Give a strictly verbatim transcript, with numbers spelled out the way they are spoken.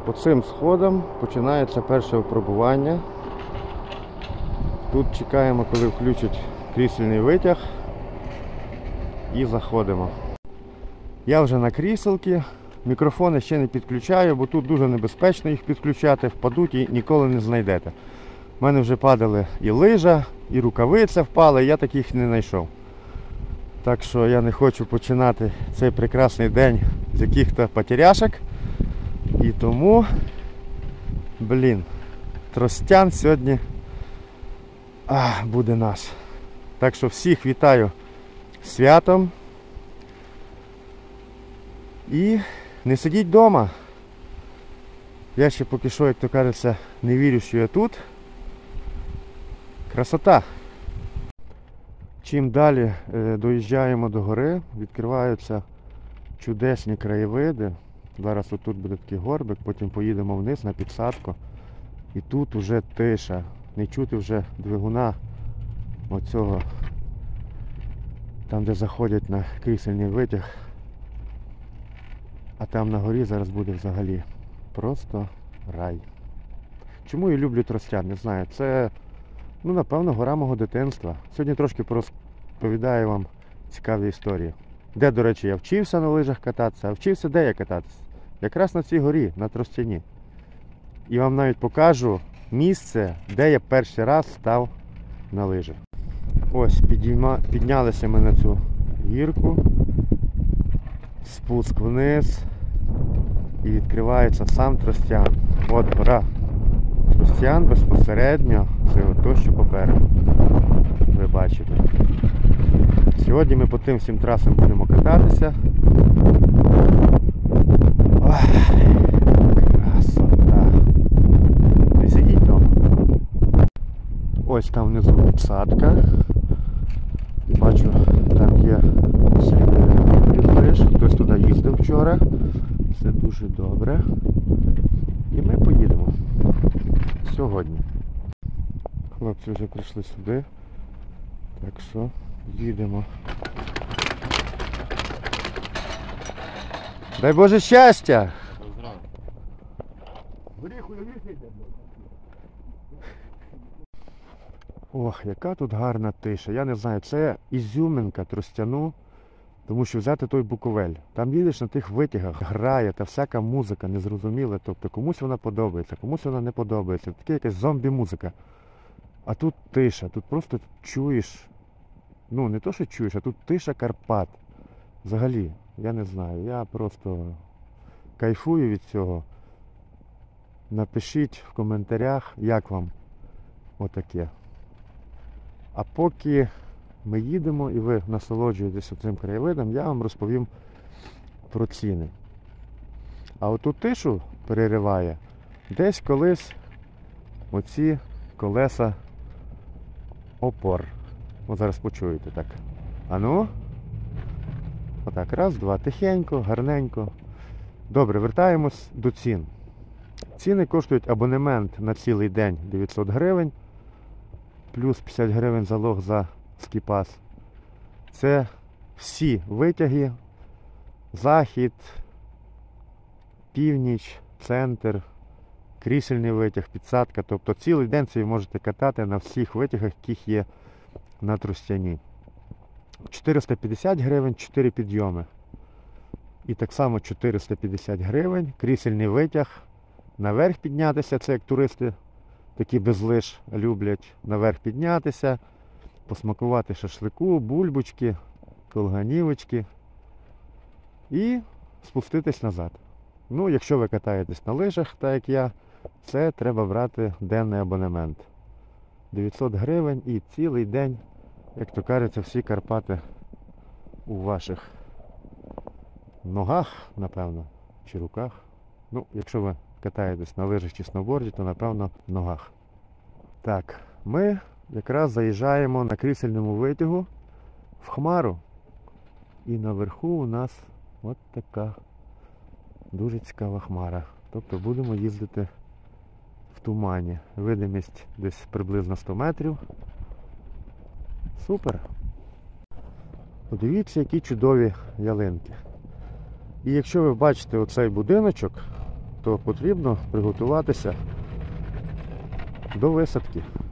По цим сходам починається перше випробування. Тут чекаємо, коли включать крісельний витяг, і заходимо. Я вже на кріселці, мікрофони ще не підключаю, бо тут дуже небезпечно їх підключати, впадуть і ніколи не знайдете. У мене вже падали і лижа, і рукавиця впали, я таких не знайшов. Так що я не хочу починати цей прекрасний день з яких-то потеряшок. І тому, блін, Тростян сьогодні а, буде наш. Так що всіх вітаю з святом. І не сидіть вдома. Я ще поки що, як то кажеться, не вірю, що я тут. Красота! Чим далі е, доїжджаємо до гори, відкриваються чудесні краєвиди. Зараз отут буде такий горбик, потім поїдемо вниз на підсадку. І тут уже тиша. Не чути вже двигуна оцього, там де заходять на крісельний витяг. А там на горі зараз буде взагалі просто рай. Чому я люблю Тростян? Не знаю. Це, ну, напевно, гора мого дитинства. Сьогодні трошки порозповідаю вам цікаві історії. Де, до речі, я вчився на лижах кататися, а вчився де я кататися? Якраз на цій горі, на Тростяні. І вам навіть покажу місце, де я перший раз став на лижі. Ось, підійма... піднялися ми на цю гірку. Спуск вниз. І відкривається сам Тростян. От гора Тростян безпосередньо. Це то, що попереду. Ви бачите. Сьогодні ми по тим всім трасам будемо кататися. Ох, красота. Не сидіть вдома. Ось там внизу підсадка. Бачу, там є сліди. Хтось туди їздив вчора. Все дуже добре. І ми поїдемо сьогодні. Хлопці вже прийшли сюди. Так що їдемо. Дай Боже щастя! Ох, яка тут гарна тиша. Я не знаю, це ізюминка Тростяну. Тому що взяти той Буковель. Там їдеш на тих витягах, грає та всяка музика незрозуміла. Тобто комусь вона подобається, комусь вона не подобається. Така якась зомбі-музика. А тут тиша, тут просто чуєш, ну не то що чуєш, а тут тиша Карпат. Взагалі, я не знаю, я просто кайфую від цього. Напишіть в коментарях, як вам отаке. А поки ми їдемо і ви насолоджуєтеся цим краєвидом, я вам розповім про ціни. А оту тишу перериває десь колись оці колеса опор. От зараз почуєте так. Ану. Отак, раз, два, тихенько, гарненько. Добре, вертаємось до цін. Ціни коштують абонемент на цілий день дев'ятсот гривень, плюс п'ятдесят гривень залог за скіпас. Це всі витяги, захід, північ, центр, крісельний витяг, підсадка. Тобто цілий день ви можете катати на всіх витягах, яких є на Тростяні. чотириста п'ятдесят гривень, чотири підйоми. І так само чотириста п'ятдесят гривень, крісельний витяг. Наверх піднятися, це як туристи такі без лиж люблять. Наверх піднятися, посмакувати шашлику, бульбочки, колганівочки і спуститись назад. Ну, якщо ви катаєтесь на лижах, так як я, це треба брати денний абонемент. дев'ятсот гривень і цілий день, як то кажеться, всі Карпати у ваших ногах, напевно, чи руках. Ну, якщо ви катаєтесь на лижах чи сноуборді, то, напевно, в ногах. Так, ми якраз заїжджаємо на крісельному витягу в Хмару. І наверху у нас от така дуже цікава хмара. Тобто будемо їздити в тумані. Видимість десь приблизно сто метрів. Супер! Подивіться, які чудові ялинки. І якщо ви бачите оцей будиночок, то потрібно приготуватися до висадки.